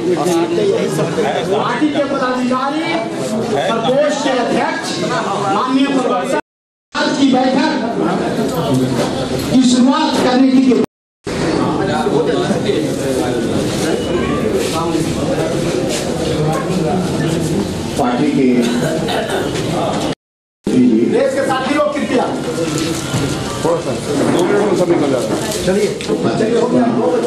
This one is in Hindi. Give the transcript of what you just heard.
पार्टी के पदाधिकारी, प्रकोष्ठ के अध्यक्ष, माननीय प्रवक्ता की बैठक की शुरुआत करने की पार्टी के देश के साथी लोग कृपया थोड़ा सा 2 मिनट में सब निकल जाता है। चलिए हो गया।